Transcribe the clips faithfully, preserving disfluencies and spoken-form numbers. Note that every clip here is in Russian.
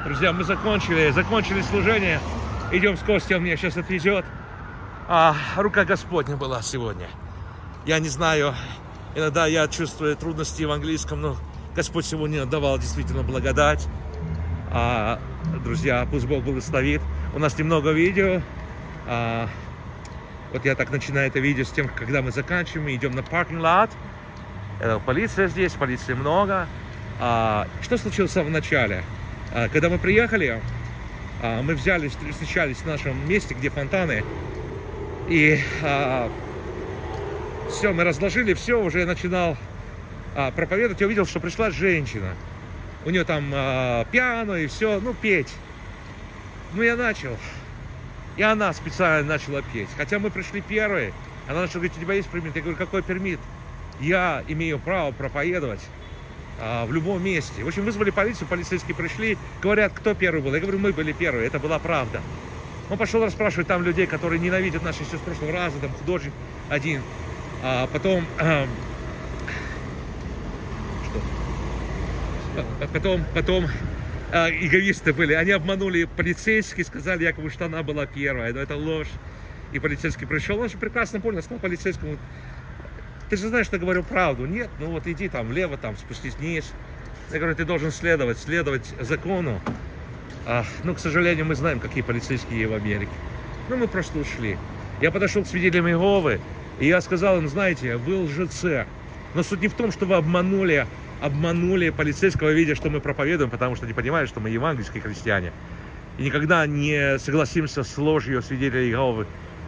Друзья, мы закончили, закончили служение. Идем с Костей, он меня сейчас отвезет. А, рука Господня была сегодня. Я не знаю, иногда я чувствую трудности в английском, но Господь сегодня давал действительно благодать. А, друзья, пусть Бог благословит. У нас немного видео. А, вот я так начинаю это видео с тем, когда мы заканчиваем, мы идем на паркинг-лот. Полиция здесь, полиции много. А, что случилось в самом начале? А, когда мы приехали, а, мы взяли, встречались в нашем месте, где фонтаны. И а, все, мы разложили, все, уже я начинал а, проповедовать. Я увидел, что пришла женщина. У нее там а, пиано и все, ну, петь. Ну, я начал. И она специально начала петь. Хотя мы пришли первые. Она начала говорить: у тебя есть пермит? Я говорю: какой пермит? Я имею право проповедовать а, в любом месте. В общем, вызвали полицию, полицейские пришли, говорят, кто первый был. Я говорю: мы были первые, это была правда. Он пошел расспрашивать там людей, которые ненавидят нас еще с прошлого раза, там художник один. А потом... А, что? Потом, потом а, эгоисты были. Они обманули полицейских, сказали якобы, что она была первая. Но это ложь. И полицейский пришел, он же прекрасно понял, сказал полицейскому: ты же знаешь, что я говорю правду. Нет, ну вот иди там влево, там спустись вниз. Я говорю: ты должен следовать, следовать закону. А, ну, к сожалению, мы знаем, какие полицейские в Америке. Ну, мы просто ушли. Я подошел к свидетелям Иеговы, и я сказал им: знаете, вы лжецы. Но суть не в том, что вы обманули, обманули полицейского, видя, что мы проповедуем, потому что не понимают, что мы евангельские христиане. И никогда не согласимся с ложью свидетелей Иеговы.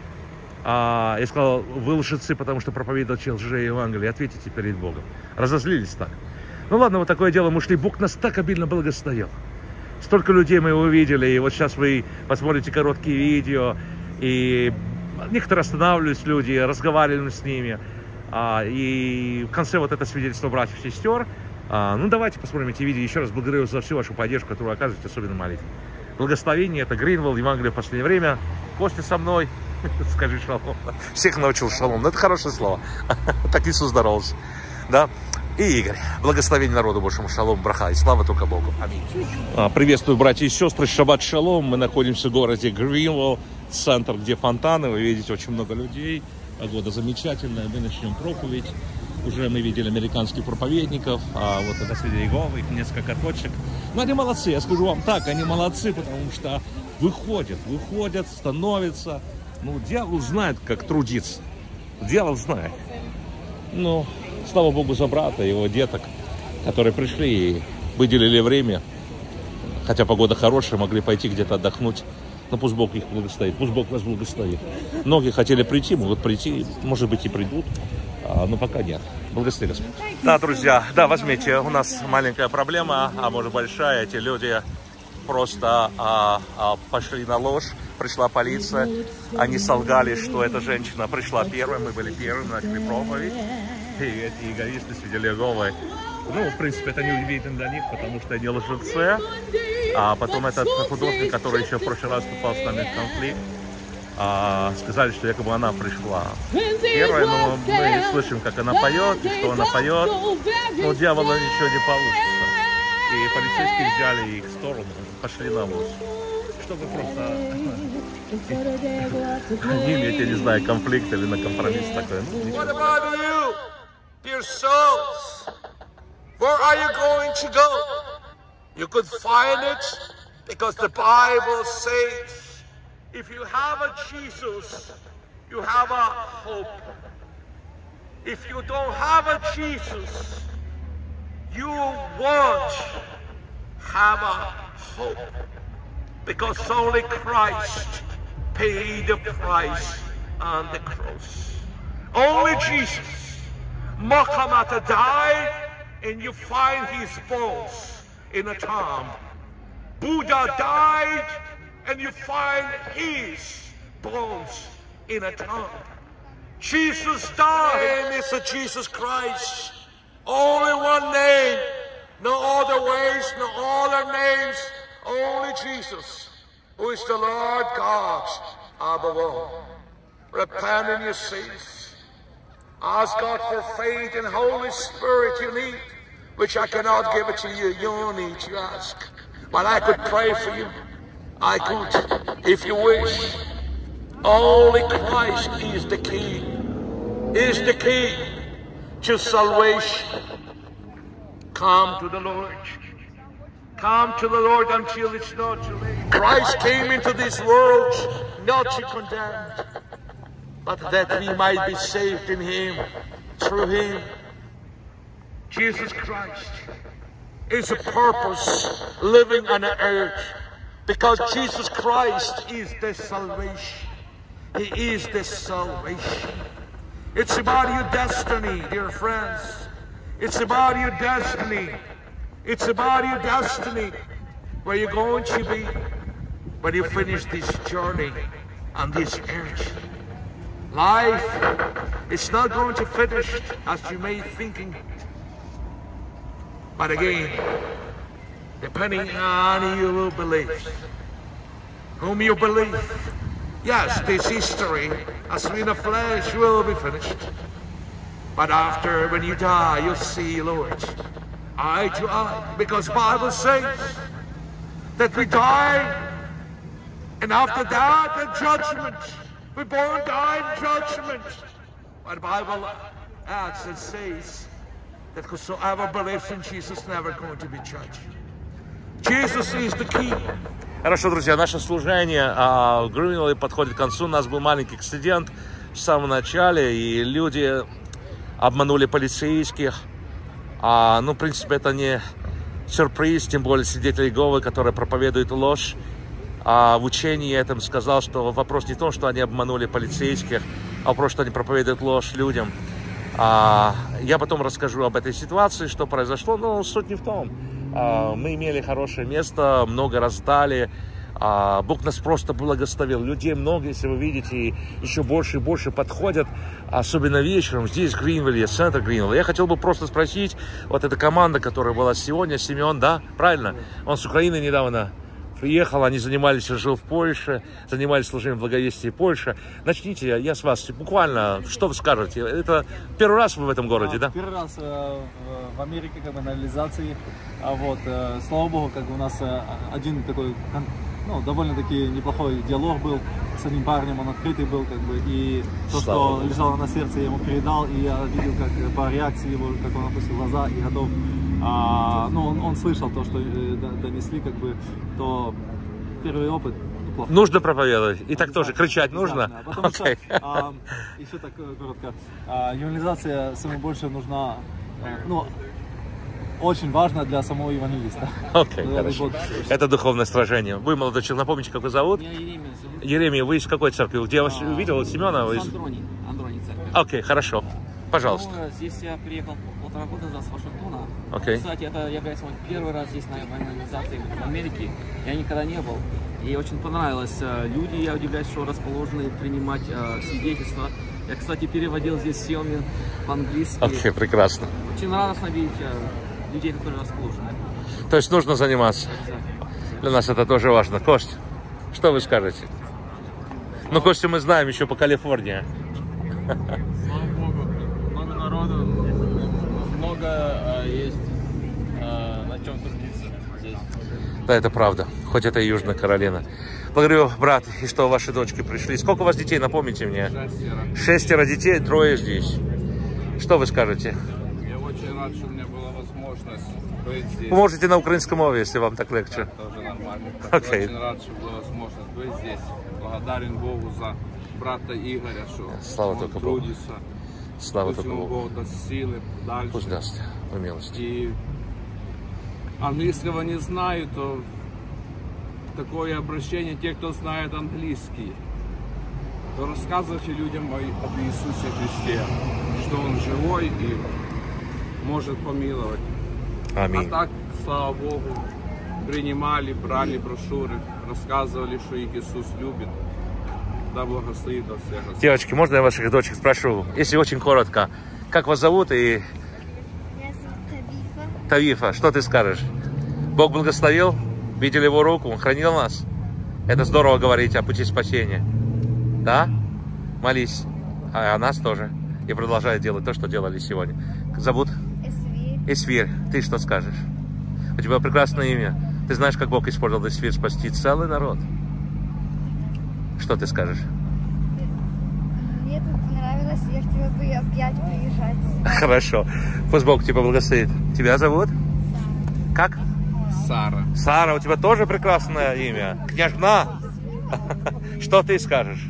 А, я сказал: вы лжецы, потому что проповедуете лже-евангелие. Ответите перед Богом. Разозлились так. Ну ладно, вот такое дело, мы ушли. Бог нас так обильно благословил. Столько людей мы его видели, и вот сейчас вы посмотрите короткие видео, и некоторые останавливались люди, разговаривали с ними, а, и в конце вот это свидетельство братьев и сестер. А, ну давайте посмотрим эти видео. Еще раз благодарю за всю вашу поддержку, которую вы оказываете, особенно молитву. Благословение, это Гринвелл, Евангелие в последнее время. Костя со мной, скажи шалом. Всех научил шалом, но это хорошее слово. Так Иисус здоровался, да. И Игорь. Благословение народу Божьему, шалом, браха и слава только Богу. Аминь. Приветствую, братья и сестры, шаббат шалом. Мы находимся в городе Гринвелл, центр, где фонтаны. Вы видите, очень много людей. Погода замечательная. Мы начнем проповедь. Уже мы видели американских проповедников. А вот это свидетели Иеговы, их несколько точек. Но они молодцы, я скажу вам так, они молодцы, потому что выходят, выходят, становятся. Ну, дьявол знает, как трудиться. Дьявол знает. Ну... Слава Богу за брата, его деток, которые пришли и выделили время. Хотя погода хорошая, могли пойти где-то отдохнуть. Но пусть Бог их благословит, пусть Бог вас благословит. Многие хотели прийти, могут прийти, может быть и придут, а, но пока нет. Благослови Господь. Да, друзья, да, возьмите, у нас маленькая проблема, а может большая. Эти люди просто а, а, пошли на ложь. Пришла полиция, они солгали, что эта женщина пришла первой, мы были первыми, начали проповедь. И эти эгоисты свидетели Иеговы, ну, в принципе, это не удивительно для них, потому что они лжецы. А потом этот художник, который еще в прошлый раз попал с нами в конфликт, а, сказали, что якобы она пришла первая, но мы слышим, как она поет, и что она поет, но у дьявола ничего не получится. И полицейские взяли их в сторону, пошли на ложь. Чтобы просто иметь, я не знаю, конфликт или на компромисс такой. What about you, dear souls? Where are you going to go? You could find it because the Bible says if you have a Jesus, you have a hope. If you don't have a Jesus, you won't have a hope. Because only Christ paid the price on the cross. Only Jesus. Muhammad died and you find his bones in a tomb. Buddha died and you find his bones in a tomb. Jesus died. Name is a Jesus Christ. Only one name. No other ways, no other names. Only Jesus, who is the Lord God above all. Repent in your sins. Ask God for faith and Holy Spirit you need, which I cannot give it to you. You need to ask. But I could pray for you. I could, if you wish. Only Christ is the key. Is the key to salvation. Come to the Lord. Come to the Lord until it's not too late. Christ came into this world not to condemn, but that we might be saved in Him, through Him. Jesus Christ is a purpose living on the earth, because Jesus Christ is the salvation. He is the salvation. It's about your destiny, dear friends. It's about your destiny. It's about your destiny, where you're going to be when you finish this journey on this earth. Life is not going to finish as you may thinking. But again, depending on you will believe, whom you believe. Yes, this history, as in the flesh, will be finished. But after, when you die, you'll see, Lord, eye to eye, because Bible says that we die, and after that, the judgment. We born, die, judgment. But the Bible adds and says that whosoever believes in Jesus never going to be judged. Jesus is the key. Хорошо, друзья, наше служение а, в Гринвилле подходит к концу. У нас был маленький инцидент в самом начале, и люди обманули полицейских. А, ну, в принципе, это не сюрприз, тем более свидетель Иеговы, который проповедует ложь. А в учении я этом сказал, что вопрос не в том, что они обманули полицейских, а вопрос, что они проповедуют ложь людям. А, я потом расскажу об этой ситуации, что произошло, но суть не в том. А, мы имели хорошее место, много раздали. А, Бог нас просто благословил. Людей много, если вы видите, и еще больше и больше подходят, особенно вечером, здесь, в Гринвилле, центр Гринвилла. Я хотел бы просто спросить, вот эта команда, которая была сегодня, Семен, да, правильно? Он с Украины недавно приехал, они занимались, жил в Польше, занимались служением благовестия Польши. Начните, я с вас, буквально, что вы скажете? Это первый раз вы в этом городе, да? Первый раз э, в Америке, как бы, на реализации. А вот, э, слава Богу, как бы у нас э, один такой, ну, довольно-таки неплохой диалог был с одним парнем, он открытый был, как бы, и то, что лежало на сердце, я ему передал, и я видел, как по реакции его, как он опустил глаза и готов. А, ну, он, он слышал то, что э, донесли, как бы, то первый опыт. Неплохо. Нужно проповедовать, и так тоже кричать нужно. Да, потому okay. что, а, еще так коротко, а, евангелизация самое больше нужна, а, ну, очень важно для самого евангелиста. Окей, okay, хорошо. Это духовное сражение. Вы, молодой человек, напомните, как вы зовут? Меня Еремия зовут. Еремия, вы из какой церкви? Где я вас а, увидел? Семена? Из Андрони, Андрони церковь. Окей, okay, хорошо. Да. Пожалуйста. Ну, здесь я приехал полтора года назад с Вашингтона. Okay. Кстати, это является мой первый раз здесь на евангелизации в Америке. Я никогда не был. И очень понравилось. Люди, я удивляюсь, что расположены принимать э, свидетельства. Я, кстати, переводил здесь Сеомин по-английски. Окей, okay, прекрасно. Очень радостно видеть э, людей, которые расположены. То есть нужно заниматься. Для нас это тоже важно. Кость, что вы скажете? Ну, Костю мы знаем еще по Калифорнии. Слава Богу, много народу, много э, есть э, на чем трудиться здесь. Да, это правда, хоть это и Южная Каролина. Благодарю, брат, и что ваши дочки пришли. Сколько у вас детей, напомните мне? Шестеро. Шестеро детей, трое здесь. Что вы скажете? Я очень рад, что у меня была возможность быть здесь. Вы можете на украинском мове, если вам так легче. Да, тоже нормально. Okay. Я очень рад, что была возможность быть здесь. Благодарен Богу за брата Игоря, что Слава он только трудится. Богу. Слава Пусть только ему Богу. Бог даст силы дальше. Пусть даст по милости. И английского не знаю, то такое обращение, те, кто знает английский, то рассказывайте людям об Иисусе Христе, что Он живой и может помиловать. Аминь. А так, слава Богу, принимали, брали брошюры, рассказывали, что их Иисус любит. Да благословит вас всех. Девочки, можно я ваших дочек спрошу? Если очень коротко, как вас зовут и... Меня зовут Тавифа. Тавифа, что ты скажешь? Бог благословил? Видели Его руку? Он хранил нас? Это здорово говорить о пути спасения. Да? Молись. А о нас тоже. И продолжай делать то, что делали сегодня. Зовут? Эсвир. Эсвир. Ты что скажешь? У тебя прекрасное имя. Ты знаешь, как Бог использовал этот свет спасти целый народ? Что ты скажешь? Мне тут понравилось, я хотела бы опять приезжать. Хорошо. Пусть Бог тебя благословит. Тебя зовут? Сара. Как? Сара. Сара, у тебя тоже прекрасное имя. Княжна. Что ты скажешь?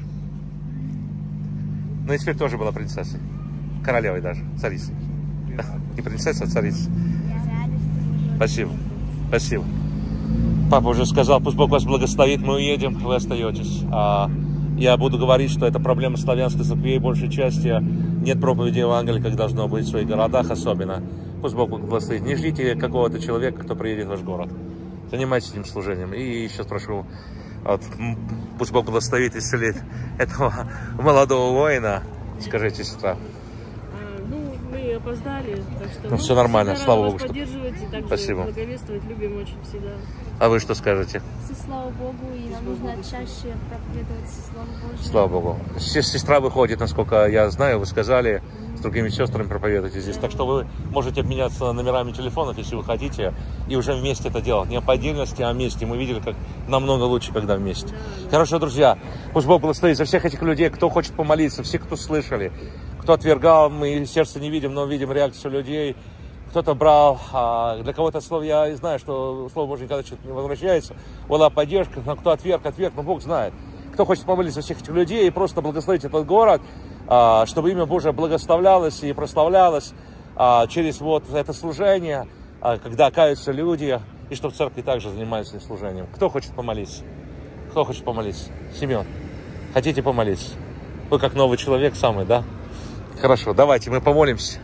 Ну и теперь тоже была принцессой. Королевой даже, царицей. Не принцесса, а царица. Я рада, что вы... Спасибо. Спасибо. Папа уже сказал, пусть Бог вас благословит, мы уедем, вы остаетесь. А я буду говорить, что это проблема славянской церкви, большей части нет проповеди Евангелия, как должно быть в своих городах особенно. Пусть Бог благословит. Не ждите какого-то человека, кто приедет в ваш город. Занимайтесь этим служением. И еще спрошу, вот, пусть Бог благословит и исцелит этого молодого воина. Скажите, сестра. Ну, мы опоздали, так что... Ну, все нормально, слава Богу. Что... поддерживать и также Спасибо. благовествовать любим очень всегда. А вы что скажете? Слава Богу, и нам нужно чаще проповедовать Слово Божье. Слава Богу. Сестра выходит, насколько я знаю, вы сказали, с другими сестрами проповедуете здесь. Так что вы можете обменяться номерами телефонов, если вы хотите, и уже вместе это делать. Не по отдельности, а вместе. Мы видели, как намного лучше, когда вместе. Хорошо, друзья. Пусть Бог благословит за всех этих людей, кто хочет помолиться, все, кто слышали, кто отвергал, мы сердце не видим, но видим реакцию людей. Кто-то брал, а для кого-то слово, я знаю, что Слово Божье никогда что-то не возвращается, была поддержка, но кто отверг, отверг, но Бог знает. Кто хочет помолиться за всех этих людей и просто благословить этот город, чтобы имя Божие благословлялось и прославлялось через вот это служение, когда каются люди, и чтобы церкви также занимались этим служением. Кто хочет помолиться? Кто хочет помолиться? Семен, хотите помолиться? Вы как новый человек самый, да? Хорошо, давайте мы помолимся.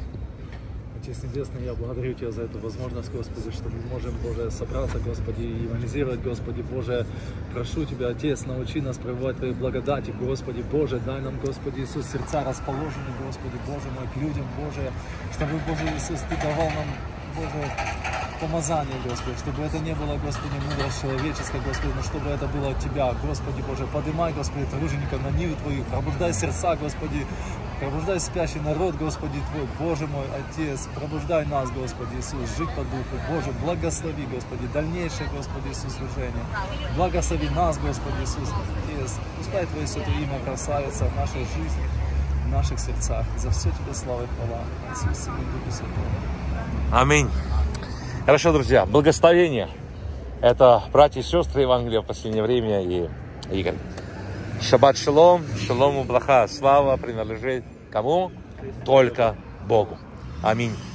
Отец Небесный, я благодарю Тебя за эту возможность, Господи, что мы можем, Боже, собраться, Господи, и евангелизировать, Господи, Боже. Прошу Тебя, Отец, научи нас пребывать в Твоей благодати, Господи, Боже, дай нам, Господи Иисус, сердца расположены, Господи, Боже мой, к людям, Боже, чтобы, Боже Иисус, Ты давал нам, Боже, помазание, Господи, чтобы это не было, Господи, мудрость человеческая, Господи, но чтобы это было от Тебя, Господи, Боже, поднимай, Господи, тружеников на ниву Твою, пробуждай сердца, Господи, пробуждай спящий народ, Господи Твой, Боже мой, Отец, пробуждай нас, Господи Иисус, жить по Духу, Боже, благослови, Господи, дальнейшее, Господи Иисус, служение, благослови нас, Господи Иисус, Отец, пускай Твое святое имя красавица в нашей жизни, в наших сердцах, за все Тебе слава и хвала, Иисус, Сыну и Духу Святому. Аминь. Хорошо, друзья, благословение. Это братья и сестры Евангелия в последнее время и Игорь. Шаббат шалом, шалом и браха. Слава принадлежит кому? Только Богу. Аминь.